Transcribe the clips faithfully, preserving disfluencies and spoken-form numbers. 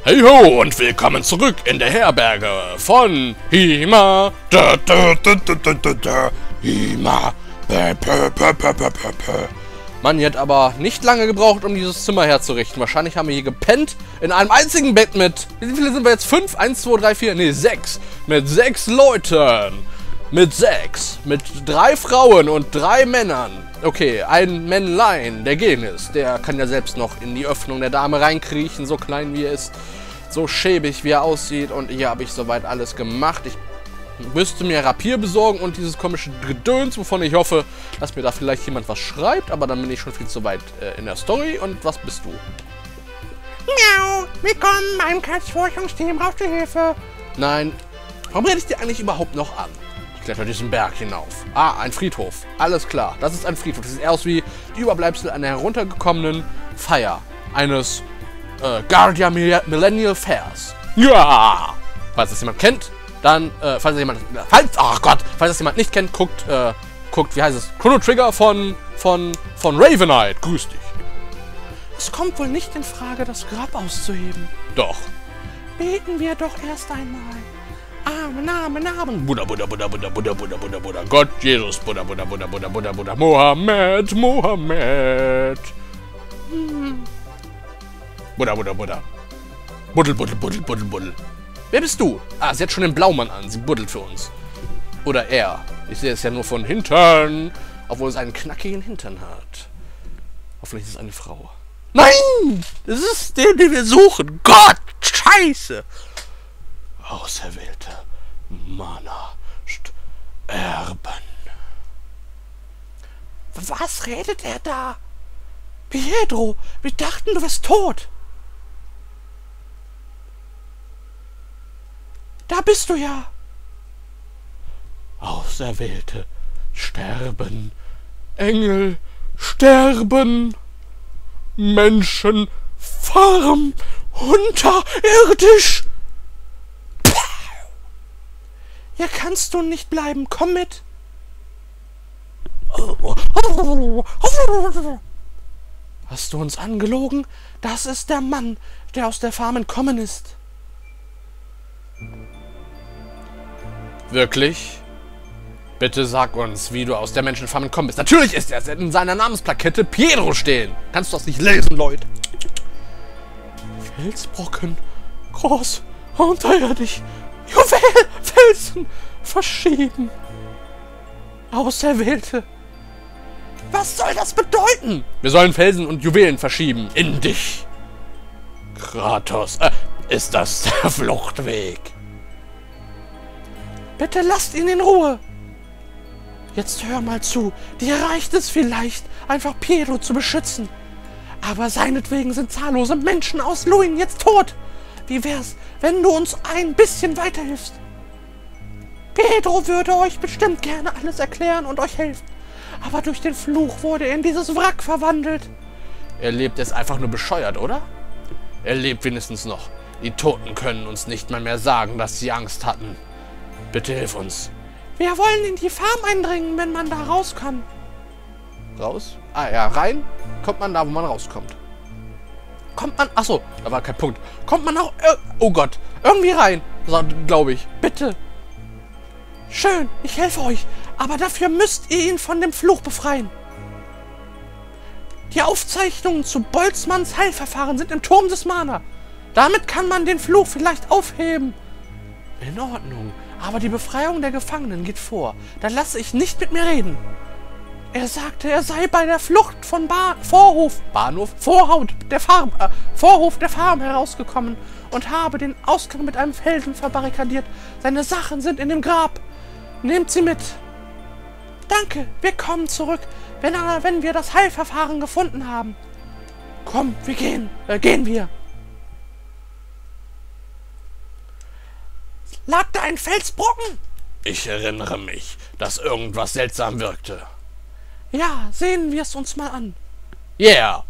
Hey ho und willkommen zurück in der Herberge von Hima. Da, da, da, da, da, da, da. Hima. Pä, pä, pä, pä, pä, pä, pä. Mann, ihr habt aber nicht lange gebraucht, um dieses Zimmer herzurichten. Wahrscheinlich haben wir hier gepennt in einem einzigen Bett mit... Wie viele sind wir jetzt? Fünf? Eins, zwei, drei, vier? Ne, sechs. Mit sechs Leuten. Mit sechs. Mit drei Frauen und drei Männern. Okay, ein Männlein, der Genis, der kann ja selbst noch in die Öffnung der Dame reinkriechen, so klein wie er ist, so schäbig wie er aussieht. Und hier habe ich soweit alles gemacht. Ich müsste mir Rapier besorgen und dieses komische Gedöns, wovon ich hoffe, dass mir da vielleicht jemand was schreibt, aber dann bin ich schon viel zu weit äh, in der Story. Und was bist du? Miau, willkommen beim Katz-Forschungsteam, brauchst du Hilfe? Nein, warum rede ich dir eigentlich überhaupt noch an? Ich kletter diesen Berg hinauf. Ah, ein Friedhof. Alles klar, das ist ein Friedhof. Das sieht eher aus wie die Überbleibsel einer heruntergekommenen Feier eines äh, Guardia Millennial Fairs. Ja! Falls das jemand kennt, dann, äh, falls das jemand, falls, ach Gott, falls das jemand nicht kennt, guckt, äh, guckt, wie heißt es? Chrono Trigger von, von, von Ravenite. Grüß dich. Es kommt wohl nicht in Frage, das Grab auszuheben. Doch. Beten wir doch erst einmal. Amen, Amen, Amen. Buddha, Buddha, Buddha, Buddha, Buddha, Buddha, Buddha, Buddha, Gott, Jesus, Buddha, Buddha, Buddha, Buddha, Buddha, Buddha, Mohammed, Mohammed. Hm. Buddha, Buddha, Buddha. Buddel, buddel, buddel, buddel, buddel. Wer bist du? Ah, sie hat schon den Blaumann an. Sie buddelt für uns. Oder er. Ich sehe es ja nur von Hintern. Obwohl es einen knackigen Hintern hat. Hoffentlich ist es eine Frau. Nein! Das ist der, den wir suchen. Gott! Scheiße! Auserwählte Mana sterben. Was redet er da? Pietro, wir dachten, du wärst tot. Da bist du ja. Auserwählte sterben. Engel sterben. Menschen farm unterirdisch. Hier kannst du nicht bleiben. Komm mit. Hast du uns angelogen? Das ist der Mann, der aus der Farm entkommen ist. Wirklich? Bitte sag uns, wie du aus der Menschenfarm entkommen bist. Natürlich ist er es. In seiner Namensplakette Pietro stehen. Kannst du das nicht lesen, Leute? Felsbrocken. Groß. Unterirdisch. Juwel. Felsen. Verschieden. Auserwählte. Was soll das bedeuten? Wir sollen Felsen und Juwelen verschieben. In dich. Kratos. Äh, ist das der Fluchtweg? Bitte lasst ihn in Ruhe. Jetzt hör mal zu. Dir reicht es vielleicht, einfach Pietro zu beschützen. Aber seinetwegen sind zahllose Menschen aus Luin jetzt tot. Wie wär's, wenn du uns ein bisschen weiterhilfst? Pietro würde euch bestimmt gerne alles erklären und euch helfen. Aber durch den Fluch wurde er in dieses Wrack verwandelt. Er lebt, ist einfach nur bescheuert, oder? Er lebt wenigstens noch. Die Toten können uns nicht mal mehr sagen, dass sie Angst hatten. Bitte hilf uns. Wir wollen in die Farm eindringen, wenn man da raus kann. Raus? Ah ja, rein kommt man da, wo man rauskommt. Kommt man... Achso, da war kein Punkt. Kommt man auch... Äh, oh Gott, irgendwie rein, glaube ich. Bitte. Schön, ich helfe euch. Aber dafür müsst ihr ihn von dem Fluch befreien. Die Aufzeichnungen zu Boltzmanns Heilverfahren sind im Turm des Mana. Damit kann man den Fluch vielleicht aufheben. In Ordnung. Aber die Befreiung der Gefangenen geht vor. Dann lasse ich nicht mit mir reden. Er sagte, er sei bei der Flucht von ba Vorhof, Bahnhof, Vorhaut der Farm, äh, Vorhof der Farm herausgekommen und habe den Ausgang mit einem Felsen verbarrikadiert. Seine Sachen sind in dem Grab. Nehmt sie mit. Danke, wir kommen zurück, wenn, äh, wenn wir das Heilverfahren gefunden haben. Komm, wir gehen. Äh, gehen wir. Lag da ein Felsbrocken? Ich erinnere mich, dass irgendwas seltsam wirkte. Ja, sehen wir es uns mal an. Yeah!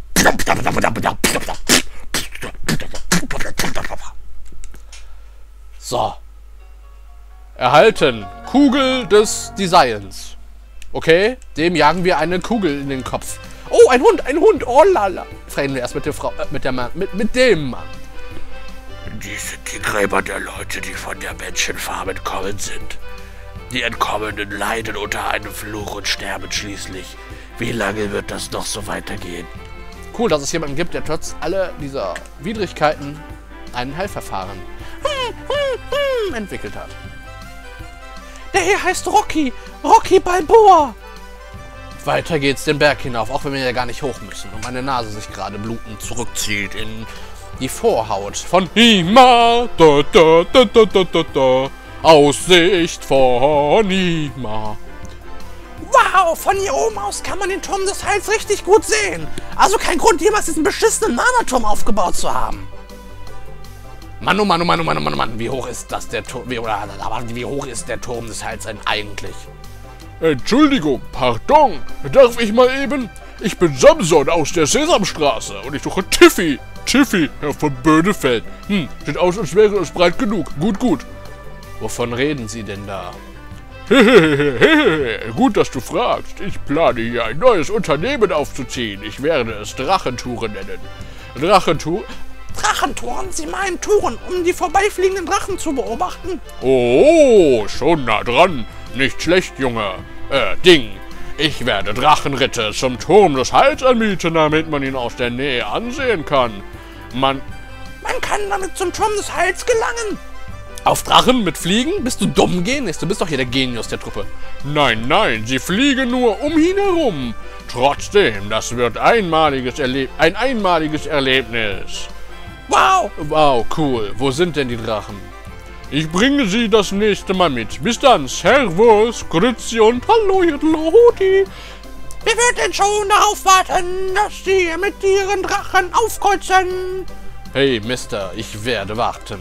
So. Erhalten. Kugel des Designs. Okay, dem jagen wir eine Kugel in den Kopf. Oh, ein Hund, ein Hund. Oh lala. Reden wir erst mit der Frau, äh, mit der Mann, mit, mit dem Mann. Dies sind die Gräber der Leute, die von der Menschenfarm entkommen sind. Die Entkommenen leiden unter einem Fluch und sterben schließlich. Wie lange wird das noch so weitergehen? Cool, dass es jemanden gibt, der trotz aller dieser Widrigkeiten ein Heilverfahren hm, hm, hm, entwickelt hat. Der hier heißt Rocky. Rocky Balboa. Weiter geht's den Berg hinauf, auch wenn wir ja gar nicht hoch müssen. Und meine Nase sich gerade blutend zurückzieht in die Vorhaut von Hima. Da, da, da, da, da, da, da. Aussicht von Hima. Wow, von hier oben aus kann man den Turm des Heils richtig gut sehen. Also kein Grund, jemals diesen beschissenen Mana-Turm aufgebaut zu haben. Mann, oh Mann, oh Mann, oh Mann, oh Mann, oh Mann, wie hoch ist das der Turm? Wie, oder, aber wie hoch ist der Turm des Heils denn eigentlich? Entschuldigung, pardon, darf ich mal eben? Ich bin Samson aus der Sesamstraße und ich suche Tiffy. Tiffy, Herr von Böhnefeld. Hm, sieht aus, als wäre es breit genug. Gut, gut. Wovon reden Sie denn da? Hehehehe, gut, dass du fragst. Ich plane hier ein neues Unternehmen aufzuziehen. Ich werde es Drachentouren nennen. Drachentour... Drachentouren? Sie meinen Touren, um die vorbeifliegenden Drachen zu beobachten? Oh, schon nah dran. Nicht schlecht, Junge. Äh, Ding. Ich werde Drachenritte zum Turm des Heils anmieten, damit man ihn aus der Nähe ansehen kann. Man... Man kann damit zum Turm des Heils gelangen. Auf Drachen mit Fliegen? Bist du dumm, Genis? Du bist doch hier der Genius der Truppe. Nein, nein, sie fliegen nur um ihn herum. Trotzdem, das wird einmaliges Erleb ein einmaliges Erlebnis. Wow! Wow, cool. Wo sind denn die Drachen? Ich bringe sie das nächste Mal mit. Bis dann, Servus, Grüezi und Hallo, Hudi. Wer wird denn schon darauf warten, dass sie mit ihren Drachen aufkreuzen? Hey, Mister, ich werde warten.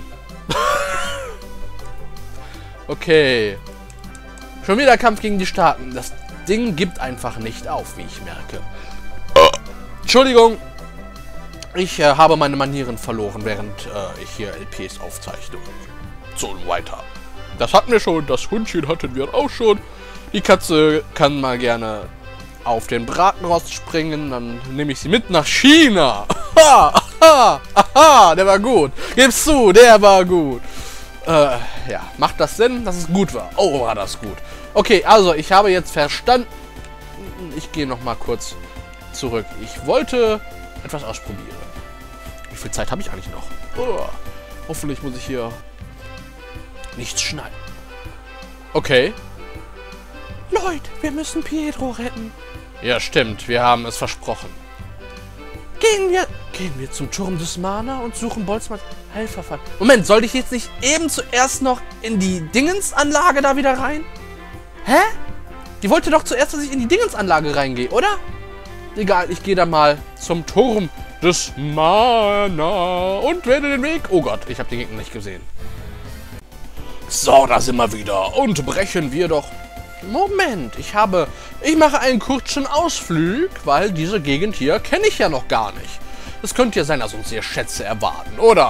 Okay. Schon wieder Kampf gegen die Starken. Das Ding gibt einfach nicht auf, wie ich merke. Entschuldigung. Ich äh, habe meine Manieren verloren, während äh, ich hier L Ps aufzeichne. So weiter. Das hatten wir schon. Das Hundchen hatten wir auch schon. Die Katze kann mal gerne auf den Bratenrost springen. Dann nehme ich sie mit nach China. Aha, aha, aha, der war gut. Gib's zu, der war gut. Äh, ja, macht das Sinn, dass es gut war? Oh, war das gut. Okay, also, ich habe jetzt verstanden. Ich gehe noch mal kurz zurück. Ich wollte etwas ausprobieren. Wie viel Zeit habe ich eigentlich noch? Oh, hoffentlich muss ich hier nichts schneiden. Okay. Leute, wir müssen Pietro retten. Ja, stimmt. Wir haben es versprochen. Gehen wir, gehen wir zum Turm des Mana und suchen Boltzmanns Heilverfahren. Moment, sollte ich jetzt nicht eben zuerst noch in die Dingensanlage da wieder rein? Hä? Die wollte doch zuerst, dass ich in die Dingensanlage reingehe, oder? Egal, ich gehe da mal zum Turm des Mana und werde den Weg... Oh Gott, ich habe den Gegner nicht gesehen. So, da sind wir wieder. Und brechen wir doch... Moment, ich habe... Ich mache einen kurzen Ausflug, weil diese Gegend hier kenne ich ja noch gar nicht. Es könnte ja sein, dass uns hier Schätze erwarten, oder?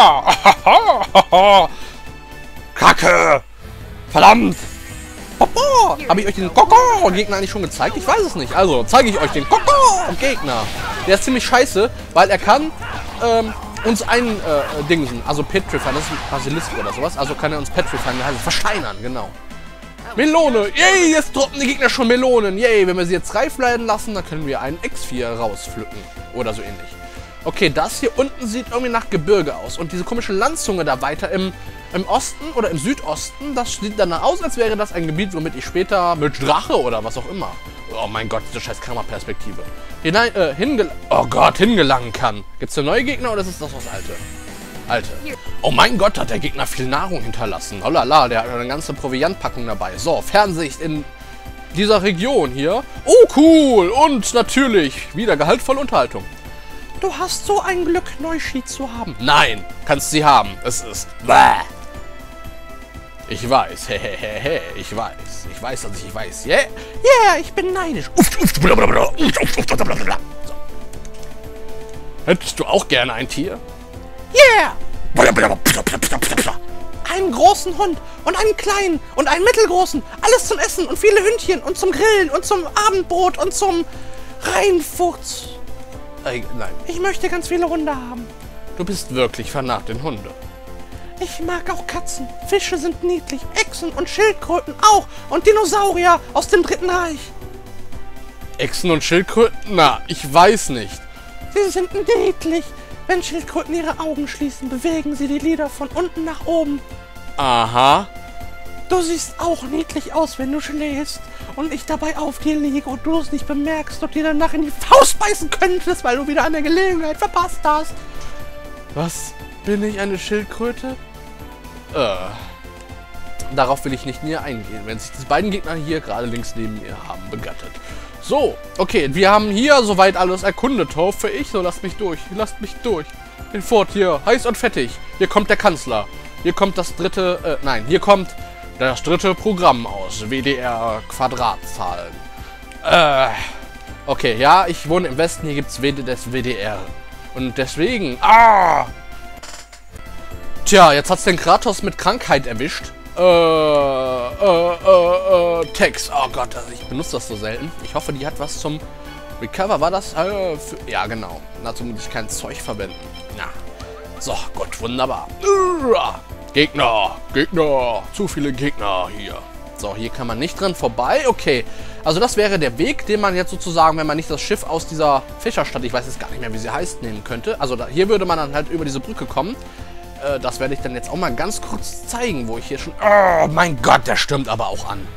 Kacke! Verdammt! Habe ich euch den Koko-Gegner eigentlich schon gezeigt? Ich weiß es nicht. Also, zeige ich euch den Koko-Gegner. Der ist ziemlich scheiße, weil er kann ähm, uns ein äh, Dingsen, also petrifieren, das ist ein Basilisk oder sowas. Also kann er uns petrifieren, also versteinern, genau. Melone! Yay, jetzt droppen die Gegner schon Melonen. Yay, wenn wir sie jetzt reif werden lassen, dann können wir einen X vier rauspflücken. Oder so ähnlich. Okay, das hier unten sieht irgendwie nach Gebirge aus. Und diese komische Landzunge da weiter im, im Osten oder im Südosten, das sieht danach aus, als wäre das ein Gebiet, womit ich später mit Drache oder was auch immer. Oh mein Gott, diese scheiß Kameraperspektive. Hinein, äh, hingel... Oh Gott, hingelangen kann. Gibt es da neue Gegner oder ist es das was Alte? Alte. Oh mein Gott, hat der Gegner viel Nahrung hinterlassen. Oh la la, der hat eine ganze Proviantpackung dabei. So, Fernsicht in dieser Region hier. Oh, cool. Und natürlich wieder gehaltvolle Unterhaltung. Du hast so ein Glück, Neuschi zu haben. Nein, kannst sie haben. Es ist... Bäh. Ich weiß. Hehehe, ich weiß. Ich weiß, dass ich weiß. Yeah, yeah, ich bin neidisch. So. Hättest du auch gerne ein Tier? Yeah! Einen großen Hund und einen kleinen und einen mittelgroßen. Alles zum Essen und viele Hündchen und zum Grillen und zum Abendbrot und zum Reinfurz. Äh, nein. Ich möchte ganz viele Hunde haben. Du bist wirklich vernarrt in Hunde. Ich mag auch Katzen. Fische sind niedlich. Echsen und Schildkröten auch. Und Dinosaurier aus dem Dritten Reich. Echsen und Schildkröten? Na, ich weiß nicht. Sie sind niedlich. Wenn Schildkröten ihre Augen schließen, bewegen sie die Lider von unten nach oben. Aha. Du siehst auch niedlich aus, wenn du schläfst und ich dabei auf dir liege und du es nicht bemerkst und dir danach in die Faust beißen könntest, weil du wieder eine Gelegenheit verpasst hast. Was? Bin ich eine Schildkröte? Äh. Darauf will ich nicht näher eingehen, wenn sich diese beiden Gegner hier gerade links neben mir haben begattet. So, okay, wir haben hier soweit alles erkundet, hoffe ich. So, lasst mich durch, lasst mich durch. Bin fort hier, heiß und fettig. Hier kommt der Kanzler. Hier kommt das dritte, äh, nein, hier kommt das dritte Programm aus. W D R Quadratzahlen. Äh, okay, ja, ich wohne im Westen, hier gibt es das W D R. Und deswegen, ah! Tja, jetzt hat's den Kratos mit Krankheit erwischt. Äh, äh, äh, äh, Text. Oh Gott, also ich benutze das so selten. Ich hoffe, die hat was zum Recover. War das? Äh, für, ja, genau. Dazu muss ich kein Zeug verwenden. Na. So, gut, wunderbar. Gegner, Gegner. Zu viele Gegner hier. So, hier kann man nicht dran vorbei. Okay, also das wäre der Weg, den man jetzt sozusagen, wenn man nicht das Schiff aus dieser Fischerstadt, ich weiß jetzt gar nicht mehr, wie sie heißt, nehmen könnte. Also da, hier würde man dann halt über diese Brücke kommen. Äh, das werde ich dann jetzt auch mal ganz kurz zeigen, wo ich hier schon... Oh mein Gott, der stimmt aber auch an.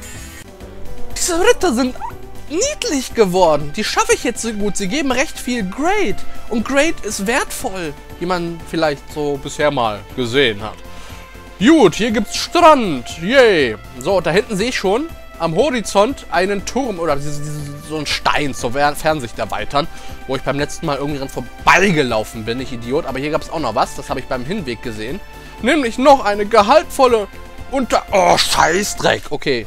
Diese Ritter sind niedlich geworden. Die schaffe ich jetzt so gut. Sie geben recht viel Grade. Und Grade ist wertvoll, wie man vielleicht so bisher mal gesehen hat. Gut, hier gibt's Strand. Yay. So, da hinten sehe ich schon am Horizont einen Turm oder diese, diese, so einen Stein zur Fernsicht erweitern, wo ich beim letzten Mal irgendwie dran vorbeigelaufen bin, ich Idiot. Aber hier gab es auch noch was, das habe ich beim Hinweg gesehen. Nämlich noch eine gehaltvolle Unter... Oh, Scheißdreck. Okay.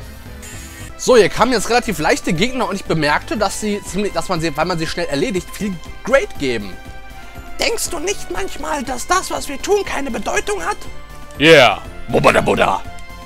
So, hier kamen jetzt relativ leichte Gegner und ich bemerkte, dass sie ziemlich, dass man sie, weil man sie schnell erledigt, viel Grade geben. Denkst du nicht manchmal, dass das, was wir tun, keine Bedeutung hat? Yeah. Bubba da Buddha.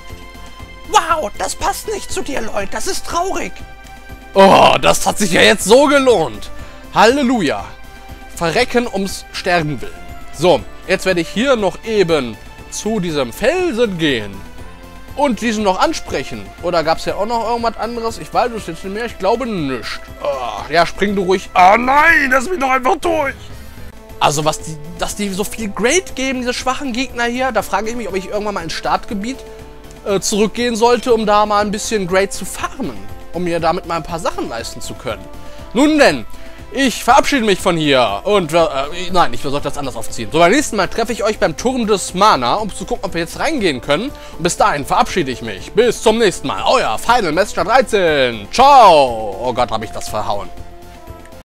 Wow, das passt nicht zu dir, Lloyd. Das ist traurig. Oh, das hat sich ja jetzt so gelohnt. Halleluja. Verrecken ums Sterben willen. So, jetzt werde ich hier noch eben zu diesem Felsen gehen und diesen noch ansprechen. Oder gab es ja auch noch irgendwas anderes? Ich weiß es jetzt nicht mehr. Ich glaube nicht. Oh, ja, spring du ruhig. Oh nein, lass mich doch einfach durch. Also, was die, dass die so viel Grade geben, diese schwachen Gegner hier, da frage ich mich, ob ich irgendwann mal ins Startgebiet äh, zurückgehen sollte, um da mal ein bisschen Grade zu farmen. Um mir damit mal ein paar Sachen leisten zu können. Nun denn, ich verabschiede mich von hier. Und, äh, nein, ich sollte das anders aufziehen. So, beim nächsten Mal treffe ich euch beim Turm des Mana, um zu gucken, ob wir jetzt reingehen können. Und bis dahin verabschiede ich mich. Bis zum nächsten Mal. Euer Final Messenger dreizehn. Ciao. Oh Gott, habe ich das verhauen.